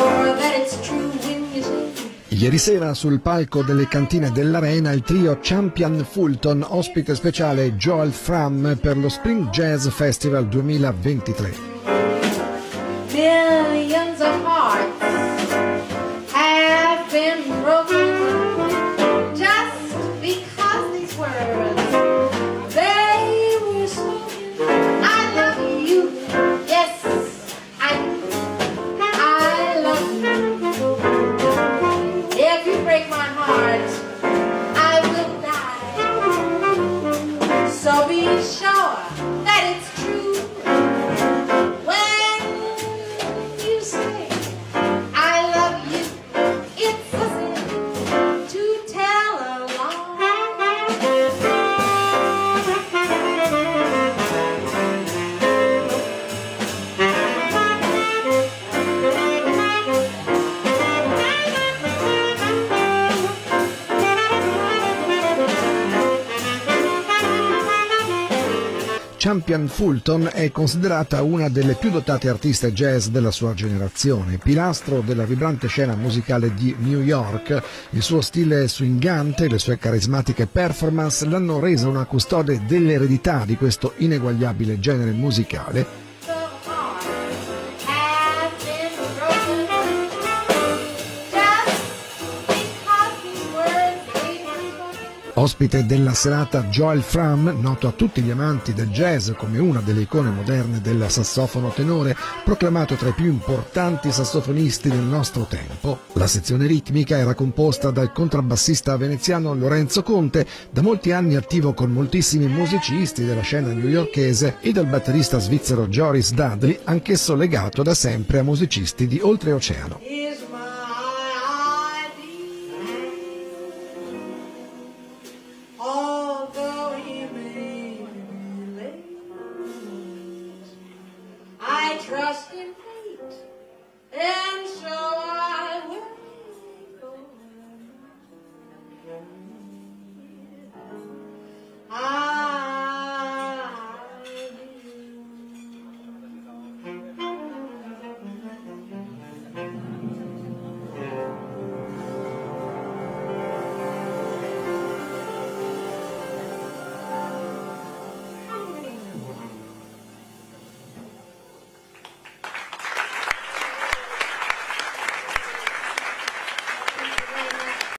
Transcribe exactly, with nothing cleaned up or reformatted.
sure that it's true when you say. Ieri sera sul palco delle cantine dell'Arena il trio Champion Fulton, ospite speciale Joel Fram per lo Spring Jazz Festival duemilaventitré. Millions of hearts have been broken just because these words they were spoken. I love you, yes, I, I love you. If you break my heart, I will die. So be sure that it's true when you say I love you. It's a sin to tell a Champion Fulton è considerata una delle più dotate artiste jazz della sua generazione, pilastro della vibrante scena musicale di New York. Il suo stile swingante e le sue carismatiche performance l'hanno resa una custode dell'eredità di questo ineguagliabile genere musicale. Ospite della serata Joel Fram, noto a tutti gli amanti del jazz come una delle icone moderne del sassofono tenore, proclamato tra i più importanti sassofonisti del nostro tempo. La sezione ritmica era composta dal contrabbassista veneziano Lorenzo Conte, da molti anni attivo con moltissimi musicisti della scena newyorkese, e dal batterista svizzero Joris Dudley, anch'esso legato da sempre a musicisti di oltreoceano. Although he may be late, I trust in